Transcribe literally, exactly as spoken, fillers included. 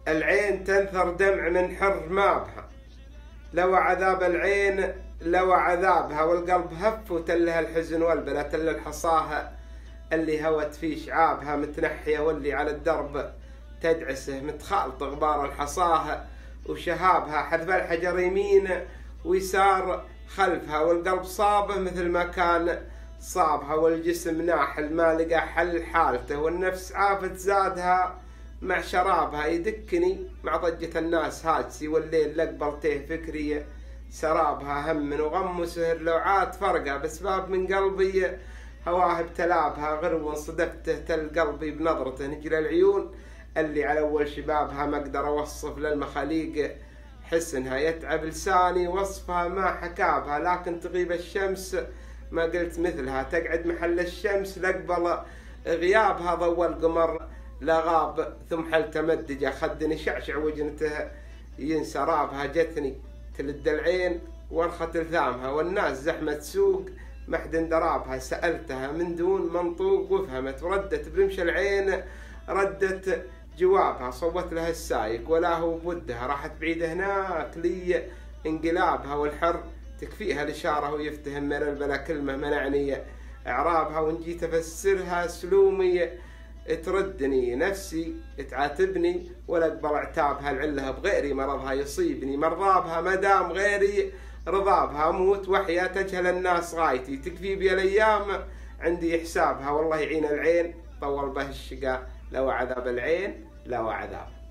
العين تنثر دمع من حر مابها، لو عذاب العين لو عذابها، والقلب هف وتلها الحزن والبلا، تل الحصاها اللي هوت في شعابها، متنحية واللي على الدرب تدعسه، متخالط غبار الحصاها وشهابها، حذف الحجر يمين ويسار خلفها، والقلب صابه مثل ما كان صابها، والجسم ناحل ما لقى حل حالته، والنفس عافت زادها مع شرابها، يدكني مع ضجة الناس هاجسي، والليل لقبلته فكري سرابها، هم وغم وسهر لو عاد فرقه، بسباب من قلبي هواه ابتلابها، غرو صدفته تل قلبي بنظرته، نجل العيون اللي على اول شبابها، ما اقدر اوصف للمخاليق حسنها، يتعب لساني وصفها ما حكابها، لكن تغيب الشمس ما قلت مثلها، تقعد محل الشمس لقبل غيابها، ضوى القمر لغاب ثم حل تمدجه، خدني شعشع وجنته ينسى رابها، جتني تلد العين ورخت الثامها، والناس زحمة سوق محد درابها، سألتها من دون منطوق وفهمت، وردت برمش العين ردت جوابها، صوت لها السايق ولا هو بودها، راحت بعيد هناك لي انقلابها، والحر تكفيها الإشارة ويفتهم من البلا كلمة منعني إعرابها، وإن جيت أفسرها سلومي تردني، نفسي تعاتبني ولا أقبل عتابها، العلها بغيري مرضها يصيبني، مرضابها مدام غيري رضابها، أموت وحيا تجهل الناس غايتي، تكفي بي الأيام عندي حسابها، والله يعين العين طول به الشقا، لو عذاب العين لو عذاب.